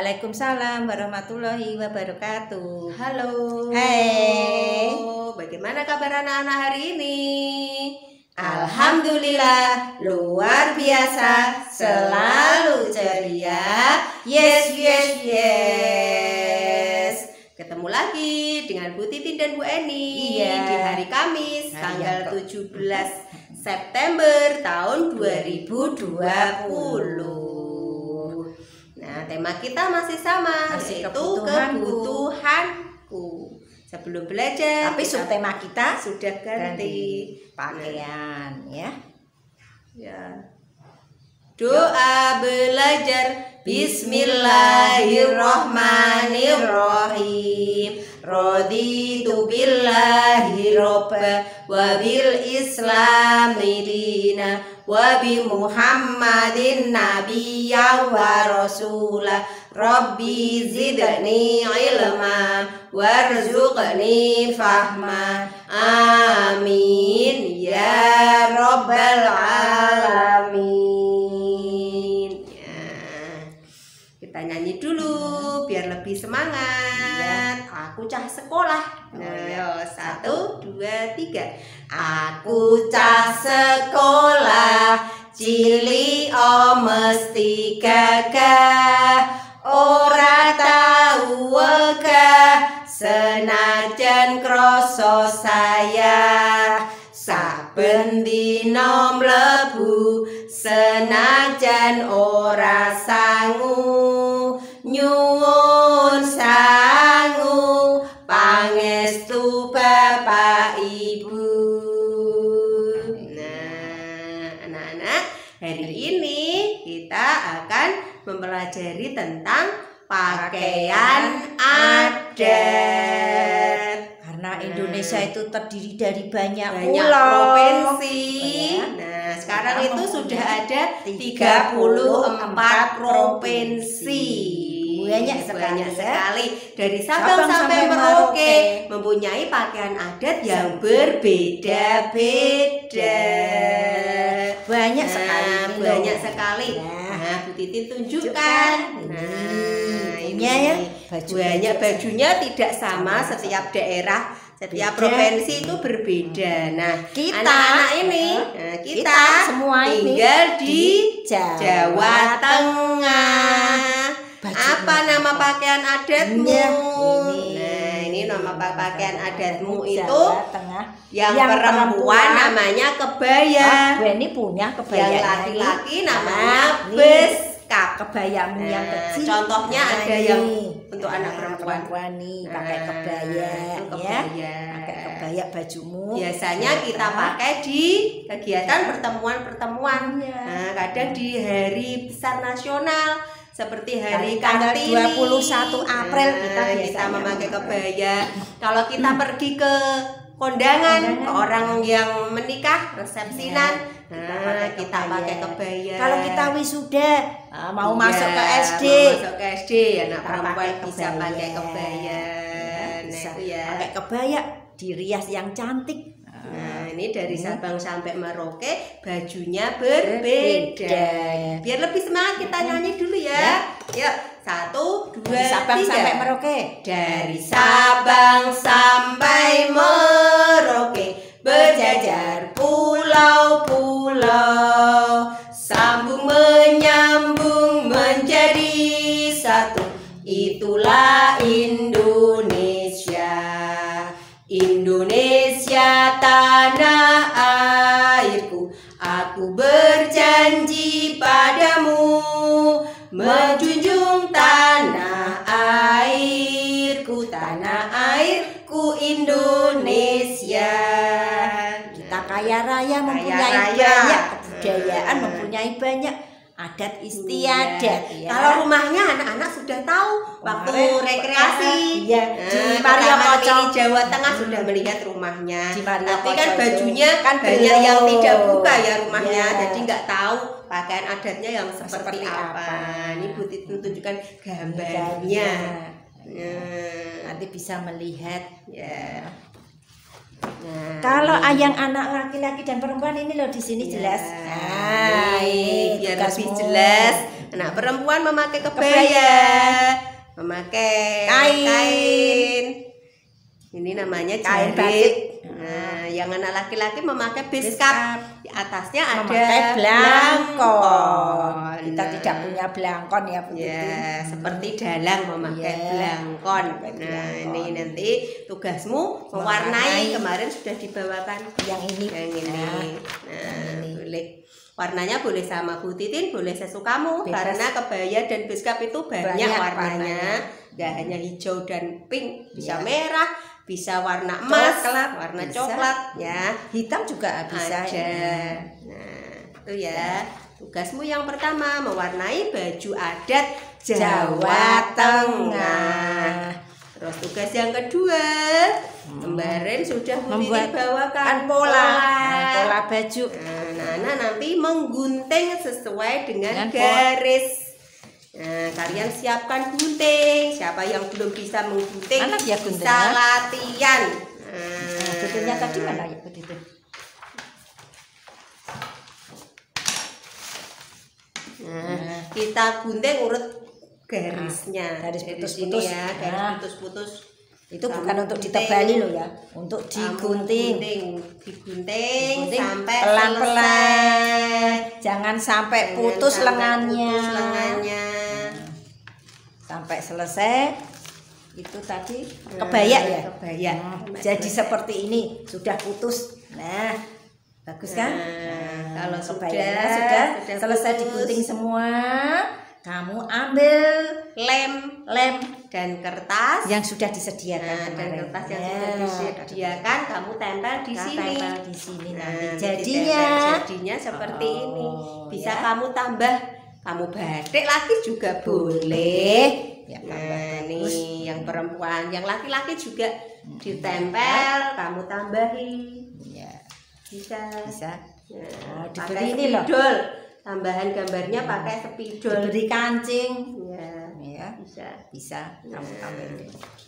Waalaikumsalam warahmatullahi wabarakatuh. Halo. Hai. Bagaimana kabar anak-anak hari ini? Alhamdulillah luar biasa, selalu ceria. Yes, yes, yes. Ketemu lagi dengan Bu Titin dan Bu Eni di hari Kamis tanggal 17 September tahun 2020. Nah, tema kita masih sama, yaitu kebutuhanku. Sebelum belajar, tapi subtema kita sudah ganti pakaian ya. Doa belajar. Bismillahirrahmanirrahim. Raditu billahi robba wa bil islami dina wa bi Muhammadin nabiyya wa rasulah. Rabbi zidni ilma warzuqni fahma. Amin ya rabbal alamin. Kita nyanyi dulu biar lebih semangat. Aku cah sekolah. Nah, 1, 2, 3. Aku cah sekolah, cili o mesti gagah. Ora tau wegah, senajan kroso saya. Saben dina mlebu, senajan ora sangu. Nyuwun sangu, pangestu Bapak Ibu. Nah, anak-anak, hari ini kita akan mempelajari tentang pakaian adat. Karena Indonesia itu terdiri dari banyak provinsi. Nah, sekarang itu sudah ada 34 provinsi. Banyak sekali. Dari Sabang sampai Merauke mempunyai pakaian adat yang berbeda-beda. Banyak sekali. Nah, Bu Titin tunjukkan. Nah, ini ya. Banyak bajunya tidak sama setiap daerah. Setiap provinsi itu berbeda. Nah, anak-anak ini, kita semua tinggal di Jawa Tengah. Apa nama pakaian adatmu? Nah, ini nama pakaian adatmu itu yang perempuan namanya kebaya. Ini punya kebaya. Yang laki-laki namanya beskap. Kebayamu yang kecil. Contohnya ada yang untuk anak perempuan nih pakai kebaya, ya. Pakai kebaya bajumu. Biasanya kita pakai di kegiatan pertemuan-pertemuan. Nah, kadang di hari besar nasional seperti hari Kartini 21 April kita memakai kebaya. Kalau kita pergi ke kondangan, ke orang yang menikah, resepsinan, kita pakai kebaya. Kalau kita wisuda, mau masuk ke SD, anak perempuan bisa pakai kebaya. Pakai kebaya dirias yang cantik. Nah, ini dari Sabang sampai Merauke bajunya berbeda. Biar lebih semangat kita nyanyi dulu ya. Yuk, 1, 2, 3. Sabang sampai Merauke. Dari Sabang sampai Merauke berjajar pulau-pulau, sambung menyambung menjadi satu. Itulah Indonesia. Indonesia tanah airku, aku berjanji padamu menjunjung tanah airku, tanah airku Indonesia. Kita kaya raya, mempunyai banyak kebudayaan, mempunyai banyak adat istiadat. Kalau rumahnya anak-anak sudah tahu waktu rekreasi. Di Maria Moco Jawa Tengah sudah melihat rumahnya. Tapi kan Moco bajunya kan banyak yang tidak buka ya rumahnya, jadi nggak tahu pakaian adatnya yang seperti apa. Ini Bu Titin tunjukkan gambarnya. Nanti bisa melihat ya. Nah, kalau yang anak laki-laki dan perempuan ini loh di sini jelas. Nah, ini biar lebih jelas Anak perempuan memakai kebaya, memakai kain. Ini namanya Kain jarit. batik. Nah, yang anak laki-laki memakai beskap. Di atasnya ada memakai belangkon. Kita Nah, tidak punya belangkon ya Bu Titin. ya, seperti dalang memakai Ya, belangkon. memakai Nah, belangkon. ini nanti tugasmu mewarnai. Kemarin sudah dibawakan Yang ini. yang ini. Nah, Nah, ini. boleh. Warnanya boleh sama Bu Titin, boleh sesukamu. Bebas. Karena kebaya dan beskap itu banyak Banyak warnanya. Gak hanya hijau dan pink, bisa merah, bisa warna emas, Coklat, warna bisa. coklat, ya. Hitam juga bisa. Ada. Nah, itu ya. Tugasmu yang pertama mewarnai baju adat Jawa Tengah. Terus tugas yang kedua, kemarin sudah Bu Titin bawakan pola baju. Nah, Nana nanti menggunting sesuai dengan Dengan garis. Nah, kalian siapkan gunting. Siapa yang belum bisa menggunting, Mana dia bisa guntingnya? latihan. Guntingnya tadi mana ya Bu Titin? Nah, kita gunting urut garisnya. Garis Dari putus-putus. sini ya, garis Nah. putus-putus. Itu Kamu bukan untuk gunting. ditebali loh ya, untuk Kamu digunting. digunting Gunting sampai pelan-pelan. selesai. Jangan sampai Jangan putus sampai lengannya. putus lengannya. Sampai selesai. Itu tadi kebaya ya. Kebaya. Jadi seperti ini sudah putus. Nah, bagus kan? Nah, kalau kebayanya sudah selesai putus, digunting semua. Kamu ambil lem dan kertas yang sudah disediakan dan kemarin. kertas yang Ya, sudah disediakan kamu tempel di kita sini. tempel di sini Nah, nanti. nanti Jadinya ditempel jadinya seperti ini. Bisa ya. kamu tambah, kamu batik lagi juga boleh. boleh. Ya, Nah, bagus. ini yang perempuan, yang laki-laki juga ditempel, kamu tambahin. Ya, Bisa. bisa. Nah, diberi pakai ini loh. spidol. Tambahan gambarnya pakai spidol. Diberi kancing. Ya, Ya, bisa. bisa. Kamu tambahin.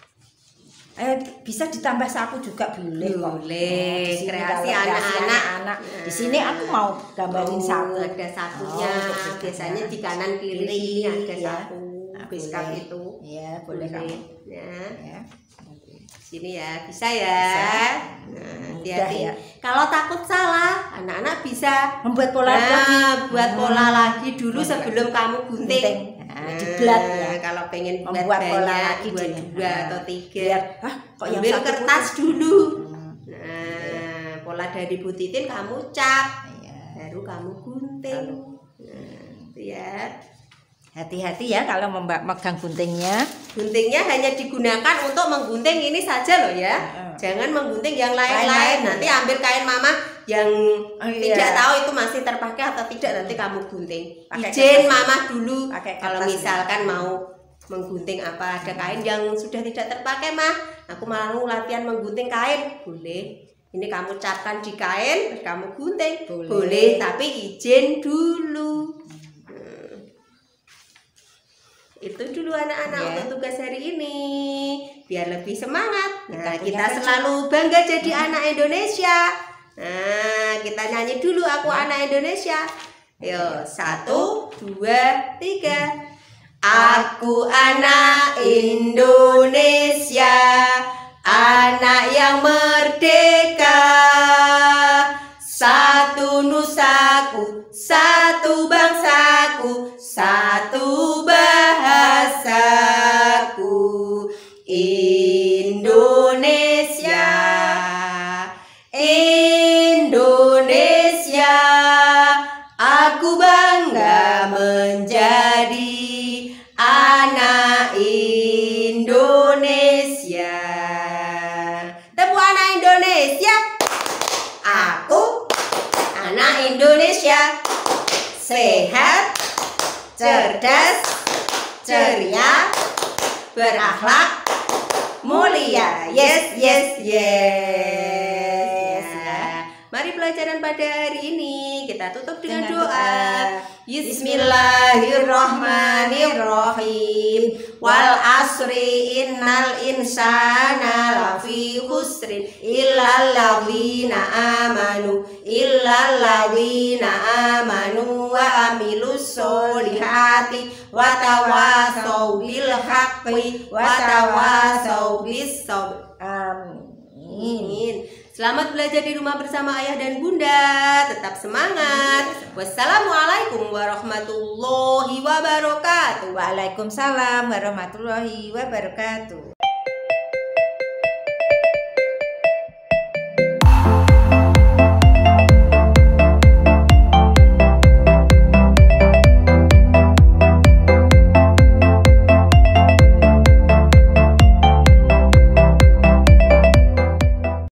Bisa ditambah sapu juga boleh kok. Boleh. Di sini Kreasi kalau anak-anak. anak-anak. Di sini aku mau gambarin sapu. Ada sapunya. Oh, untuk Biasanya di kanan kiri kiri, ada ya. sapu. Nah, Beskap boleh. itu. Ya, boleh kamu. Ya. Ya. Sini ya, bisa ya. Bisa. Nah, Mudah hati-hati. ya. Kalau takut salah, anak-anak bisa Membuat pola lagi. buat pola lagi dulu Buat sebelum kamu gunting. Nah, diblat ya. Kalau pengen buat Membuat pola banyak, lagi buat dia. 2 Nah, atau 3. Biar, kok yang Ambil satu kertas putus? dulu. Nah, pola dari Bu Titin kamu cap, Iya. baru kamu gunting. Nah, itu ya. Hati-hati ya kalau megang guntingnya. Guntingnya hanya digunakan untuk menggunting ini saja loh ya. Jangan menggunting yang lain-lain. Lain-lain. Nanti ambil kain mama yang iya. tidak tahu itu masih terpakai atau tidak, nanti kamu gunting. Pakai Izin kertas. mama dulu. Pakai Kalau kertas. misalkan mau menggunting apa, ada kain yang sudah tidak terpakai mah, aku mau latihan menggunting kain, boleh. Ini kamu capkan di kain, terus kamu gunting, boleh, tapi izin dulu. Itu dulu anak-anak Ya. untuk tugas hari ini, biar lebih semangat. Nah, Kita punya kita baju. selalu bangga jadi anak Indonesia. Nah, kita nyanyi dulu aku anak Indonesia. Yo, 1, 2, 3. Aku anak Indonesia, anak yang merdeka. Satu nusaku, satu bangsaku, satu bahasaku. Indonesia, Indonesia, aku bangga menjadi anak Indonesia. Tepuk anak Indonesia. Aku anak Indonesia, sehat, cerdas, ceria, berakhlak, mulia. Yes, yes, yes. Mari belajar. pelajaran pada hari ini. Kita tutup dengan doa. Bismillahirrahmanirrahim. Wal asri innal insana lafi khusrin illal ladzina amanu wa amilus solihati wa tawasau bil haqqi wa tawasau bis sabr. Amin. Selamat belajar di rumah bersama ayah dan bunda. Tetap semangat. Wassalamualaikum warahmatullahi wabarakatuh. Waalaikumsalam warahmatullahi wabarakatuh.